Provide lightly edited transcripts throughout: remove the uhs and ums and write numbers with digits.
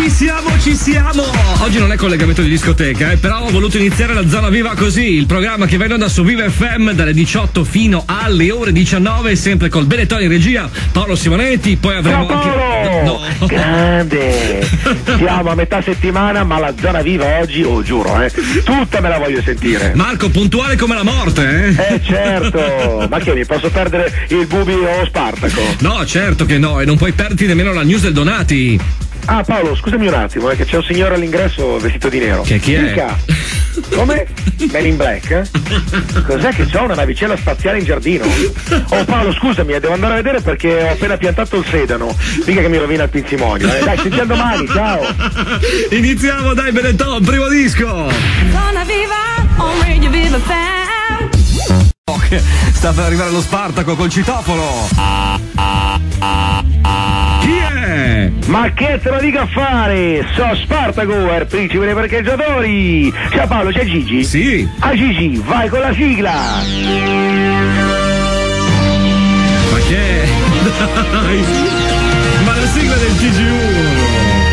Ci siamo! Oggi non è collegamento di discoteca, però ho voluto iniziare la Zona Viva così, il programma che va in onda su Viva FM dalle 18 fino alle ore 19, sempre col Benetton in regia, Paolo Simonetti, poi avremo Ciao Paolo! No. Grande! Siamo a metà settimana, ma la Zona Viva oggi, giuro, tutta me la voglio sentire. Marco, puntuale come la morte, certo! Ma che mi posso perdere il Bubi o Spartaco? No, certo che no, e non puoi perderti nemmeno la news del Donati. Ah Paolo, scusami un attimo, che c'è un signore all'ingresso vestito di nero. Chi è? Mica. Come? Men in Black? Cos'è che c'ho una navicella spaziale in giardino? Oh Paolo, scusami, devo andare a vedere perché ho appena piantato il sedano. Mica che mi rovina il pinzimonio. Dai, ci sentiamo domani, ciao! Iniziamo, dai Benetton, primo disco! Zona Viva, on Radio Viva FM. Sta per arrivare lo Spartaco col citofono. Chi è? Ma che te lo dico a fare? So Spartaco, il principe dei parcheggiatori. Ciao Paolo, c'è Gigi? Sì. Ah Gigi, vai con la sigla. Ma che è? Dai. Ma la sigla del TG1.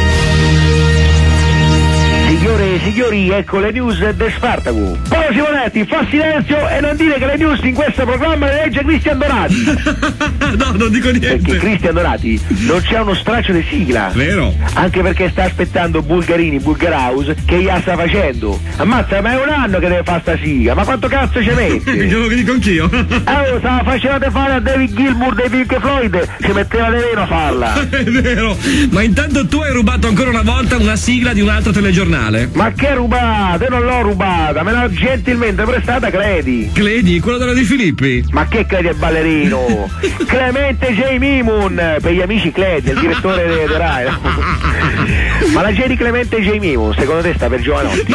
Signore e signori, ecco le news del Spartaco. Paolo Simonetti, fa silenzio e non dire che le news in questo programma le legge Cristian Donati. No, non dico niente. Perché Cristian Donati non c'è uno straccio di sigla. Vero. Anche perché sta aspettando Bulgarini, Bulgar House, che già sta facendo. Ammazza, ma è un anno che deve fare sta sigla. Ma quanto cazzo ci mette? Glielo dico anch'io. Stava facendo fare a David Gilmour dei Pink Floyd. Ci metteva di meno a farla. È vero. Ma intanto tu hai rubato ancora una volta una sigla di un altro telegiornale. Ma che rubata? Io non l'ho rubata, me l'ha gentilmente prestata Credi. Credi? Quello della Di Filippi? Ma che Credi è ballerino? Clemente J. Mimun, per gli amici Credi, il direttore de Rai. Ma la J di Clemente J. Mimun, secondo te sta per Giovanotti?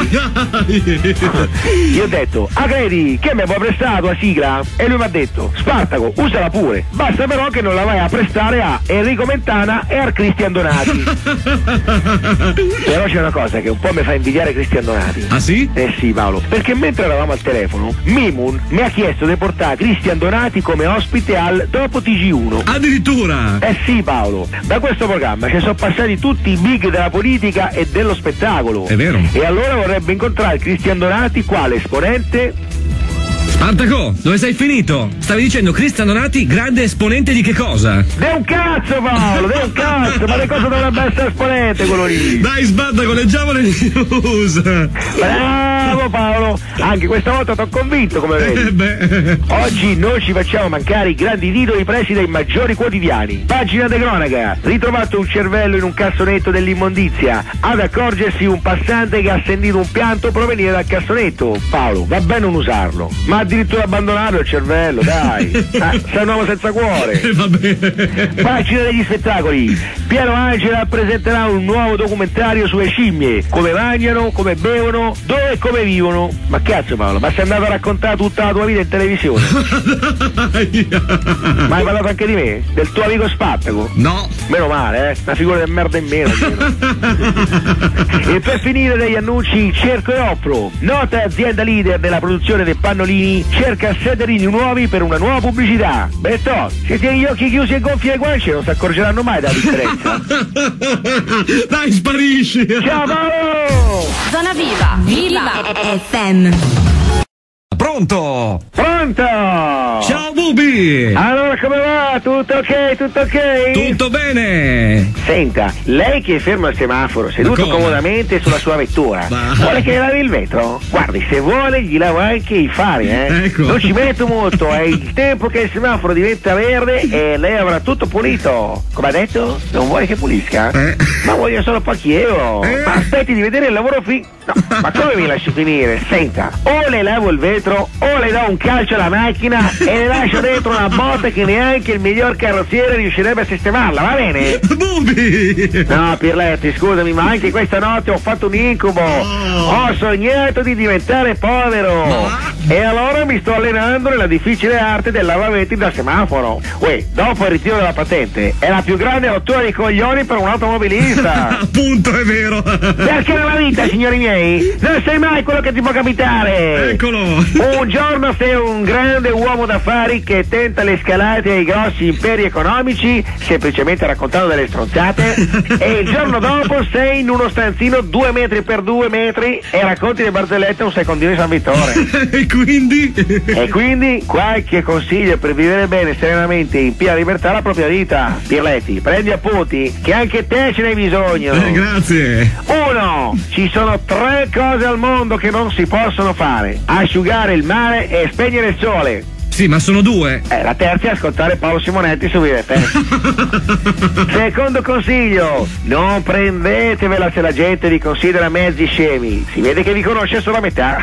Io ho detto, Credi, che mi puoi prestare la tua sigla? E lui mi ha detto, Spartaco, usala pure. Basta però che non la vai a prestare a Enrico Mentana e a Cristian Donati. Però c'è una cosa che un po' mi fa invidiare Cristian Donati. Ah sì? Eh sì Paolo, perché mentre eravamo al telefono Mimun mi ha chiesto di portare Cristian Donati come ospite al Dopo TG1. Addirittura? Eh sì Paolo, da questo programma ci sono passati tutti i big della politica e dello spettacolo. È vero. E allora vorrebbe incontrare Cristian Donati quale esponente. Spartaco, dove sei finito? Stavi dicendo Cristian Donati, grande esponente di che cosa? De un cazzo Paolo, de un cazzo, ma che cosa dovrebbe essere esponente quello lì? Dai Spartaco, leggiamo le news. Bravo Paolo, anche questa volta t'ho convinto come vedi. Oggi non ci facciamo mancare i grandi titoli presi dai maggiori quotidiani. Pagina di cronaca, ritrovato un cervello in un cassonetto dell'immondizia, ad accorgersi un passante che ha sentito un pianto provenire dal cassonetto. Paolo, va bene non usarlo, ma addirittura abbandonato il cervello, dai. Sei un uomo senza cuore. Va bene. Pagina degli spettacoli, Piero Angela presenterà un nuovo documentario sulle scimmie, come mangiano, come bevono, dove e come vivono. Ma cazzo Paolo, ma sei andato a raccontare tutta la tua vita in televisione? Ma hai parlato anche di me? Del tuo amico Spartaco? No. Meno male, una figura di merda in meno. E per finire degli annunci, Cerco e Opro, nota azienda leader della produzione dei pannolini, cerca sederini nuovi per una nuova pubblicità. Betto, se tieni gli occhi chiusi e gonfi le guance non si accorgeranno mai della differenza. Dai, sparisci. Ciao Paolo! Zona Viva, Viva FM. Pronto? Pronto? Ciao Bubi! Allora come va? Tutto ok? Tutto ok? Tutto bene! Senta, lei che è fermo al semaforo, seduto come? comodamente sulla sua vettura, Ma- vuole che le lavi il vetro? Guardi, se vuole gli lavo anche i fari, Ecco. Non ci metto molto, è il tempo che il semaforo diventa verde e lei avrà tutto pulito. Come ha detto? Non vuole che pulisca? Ma voglio solo pochi euro. Ma aspetti di vedere il lavoro No, ma come mi lasci finire? Senta, o le lavo il vetro o le do un calcio alla macchina e le lascio dentro una botta che neanche il miglior carrozziere riuscirebbe a sistemarla, va bene? Bubi! No, Pirletti, scusami, ma anche questa notte ho fatto un incubo. Ho sognato di diventare povero. E allora mi sto allenando nella difficile arte del lavamenti da semaforo. Uè, dopo il ritiro della patente, è la più grande rottura di coglioni per un automobilista. Appunto, è vero. Perché nella vita, signori miei, non sai mai quello che ti può capitare. Eccolo. Un Un giorno sei un grande uomo d'affari che tenta le scalate ai grossi imperi economici semplicemente raccontando delle stronzate e il giorno dopo sei in uno stanzino 2 metri per 2 metri e racconti le barzellette a un secondino di San Vittore. E quindi? E quindi qualche consiglio per vivere bene serenamente in piena libertà la propria vita. Pirletti, prendi appunti che anche te ce n'hai bisogno. Grazie. 1. Ci sono 3 cose al mondo che non si possono fare: asciugare il mare e spegnere il sole. Sì, ma sono 2. La terza è ascoltare Paolo Simonetti su Vive FM. Secondo consiglio: non prendetevela se la gente vi considera mezzi scemi, si vede che vi conosce solo a metà.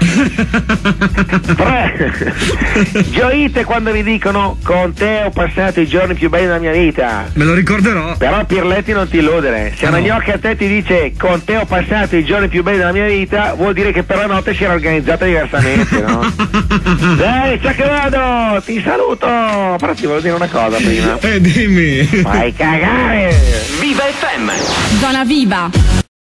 3. Gioite quando vi dicono con te ho passato i giorni più belli della mia vita. Me lo ricorderò. Però Pirletti non ti illudere, se una gnocca a te ti dice con te ho passato i giorni più belli della mia vita, vuol dire che per la notte si era organizzata diversamente, no? Dai, ciao che vado! Ti saluto! Però ti volevo dire una cosa prima. Dimmi. Vai cagare! Viva FM! Zona Viva.